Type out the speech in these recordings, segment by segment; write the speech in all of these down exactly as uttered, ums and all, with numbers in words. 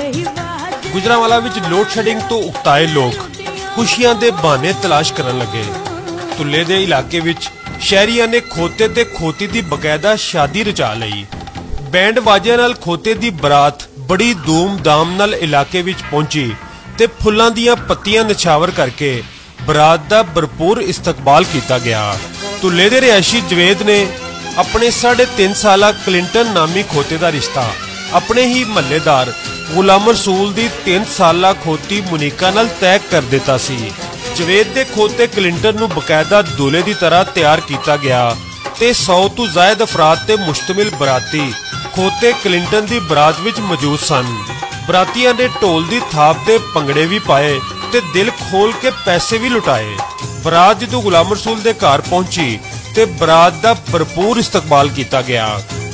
गुजरांवाला विच load shedding तो उकताए लोग खुशियां दे बहाने तलाश करन लगे। तुल्ले दे इलाके विच शहरियां ने खोते ते खोती दी बकायदा शादी रचा लई। बैंड बाजियां नाल खोते दी बरात बड़ी धूम-धाम नाल इलाके विच पहुंची ते फुल्लां दीयां पत्तियां निछावर करके बरात दा भरपूर इस्तकबाल किया गया। तुल्ले दे रिहायशी जवेद ने अपने साढ़े तीन साला क्लिंटन नामी खोते दा रिश्ता अपने ही महल्लेदार गुलाम रसूल दी तीन साला खोती मुनीका नाल तय कर दिता सी। जवेद दे खोते क्लिंटन नूं बकायदा दूल्हे दी तरह तैयार किया गया ते सौ तो ज़ायद अफराद ते मुश्तमिल बराती खोते क्लिंटन दी बरात विच मौजूद सन। बरातियां ने ढोल दी थाप ते भंगड़े भी पाए ते दिल खोल के पैसे भी लुटाए। बरात जदों गुलाम रसूल दे घर पहुंची ते बरात दा भरपूर इस्तकबाल किया गया।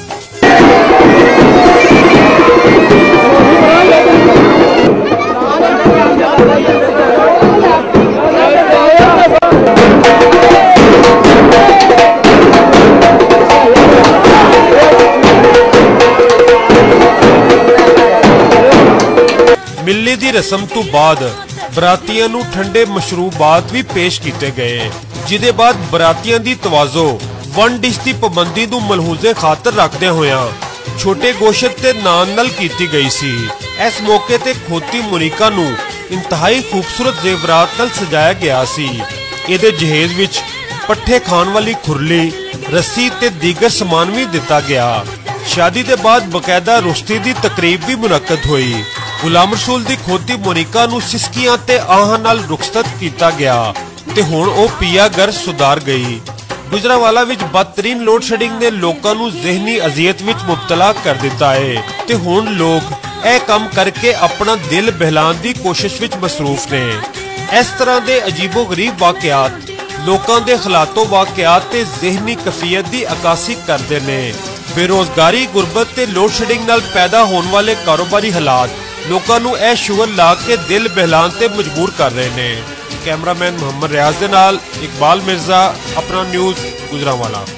मिलने दी रस्म तो बाद बरातियां नूं ठंडे मशरूबात भी पेश किए गए, जिदे बाद बरातियां दी तवाजो वन डिश की पाबंदी नूं मलहूजे खातर रखदे होया छोटे गोशत ते नान नाल कीती गई सी। इस मौके ते खोती मुनीका नूं इंतहाई खूबसूरत जेवरात नाल सजाया गया सी। इहदे जहेज विच पट्ठे खान वाली खुरली, रस्सी ते दीगर समान भी दिता गया। शादी के बाद बकायदा रुश्ती की तकरीब भी मुनक्कद हुई। गुलाम रसूल दी खोती मुनीका नूं सिसकियां ते आहां नाल रुखसत किया गया ते हुण ओ पिया घर सुधार गई। गुजरांवाला विच बदतरीन लोड शेडिंग ने लोकां नूं ज़हनी अजियत विच मुब्तला कर दिता है ते हुण लोग ए काम करके अपना दिल बहलान दी कोशिश विच मसरूफ ने। इस तरह दे अजीबो गरीब वाकयात लोकां दे खलातो वाकयात ते ज़हनी कफियत दी अकासी करदे ने। बेरोजगारी, गुरबत ते लोड शेडिंग नाल पैदा होने वाले कारोबारी हालात लोकां नूं ए शुगर ला के दिल बहलान ते मजबूर कर रहे ने। कैमरामैन मोहम्मद रियाज दे नाल इकबाल मिर्जा, अपना न्यूज़ गुजरांवाला।